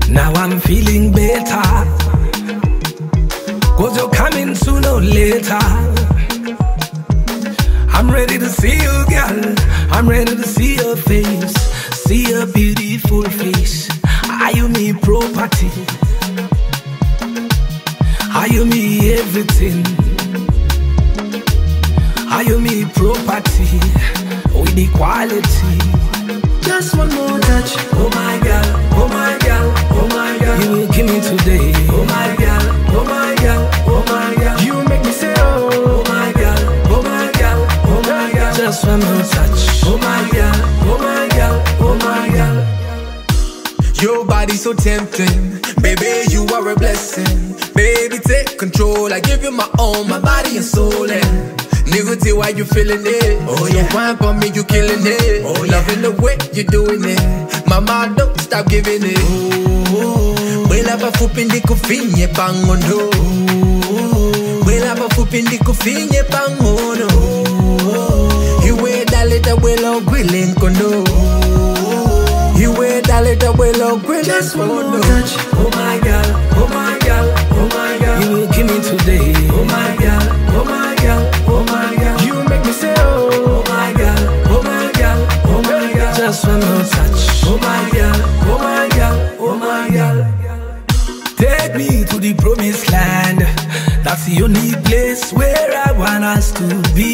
Now I'm feeling better, 'cause you're coming sooner or later. I'm ready to see you, girl. I'm ready to see your face, see your beautiful face. Are you me property? Are you me everything? Are you me property with equality? Just one more touch. Oh my girl, oh my girl, oh my girl. You will kill me today. Oh my girl, oh my girl, oh my girl. You make me say oh, oh my girl, oh my girl, oh my girl. Just one more touch. Oh my girl, oh my girl, oh my girl. Your body so tempting, baby, you are a blessing. Baby, take control, I give you my own, my body and soul. And nigga, tell why you feeling it. Oh yeah, you wine for me, you killing it. Oh yeah, loving the way you doing it. Mama, don't stop giving it. Wela ba fupindi kufinye pangono. Wela ba fupindi kufinye pangono. Iwe dalita wela grilling kono. Iwe dalita wela grilling. Just one more touch. Oh my girl, oh my girl, oh my girl. You will kill me today. Oh my girl, oh my girl, oh my girl. You make me say oh, oh my girl, oh my girl, oh my girl. Just one more touch. Oh my girl, oh my girl, oh my girl. Take me to the promised land. That's the only place where I want us to be.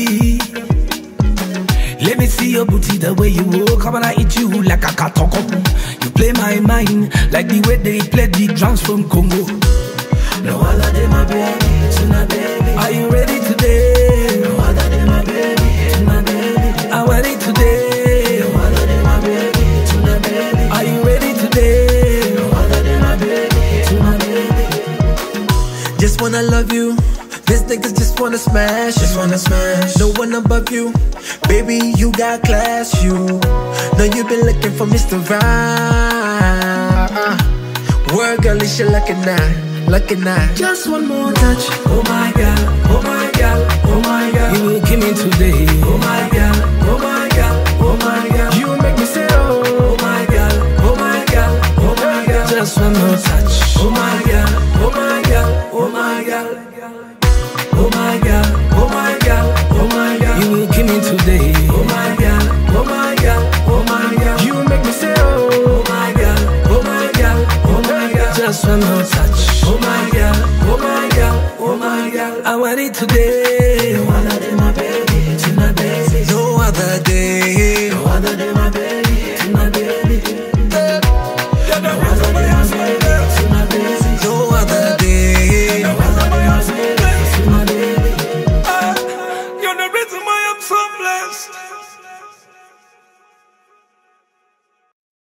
Let me see your booty the way you walk. I wanna eat you like a katoko. You play my mind like the way they play the drums from Congo. No other than my baby, to my baby. Are you ready today? No other than my baby, to my baby. I'm ready today. No other than my baby, to my baby. Are you ready today? No other than my baby, to my baby. Just wanna love you. These niggas just wanna smash. Just wanna smash. No one above you. Baby, you got class, you. Know you been looking for Mr. Right. Word girl, is you looking at? Looking at. Just one more touch. Oh my girl, oh my girl, oh my girl. You will kill me today. Oh my girl, oh my girl, oh my girl. You make me say oh, oh my girl, oh my girl, oh my girl. Just one more touch. Oh my girl, oh my girl, oh my girl. Oh my girl, oh my girl, oh my girl. You will kill me today. Oh my girl, oh my girl, oh my girl. You make me say oh, oh my girl, oh my girl, oh my girl. Just one more touch. Oh my girl, oh my girl, oh my girl. I'm ready today. No other than my baby, to my baby. no other day. No other than my baby.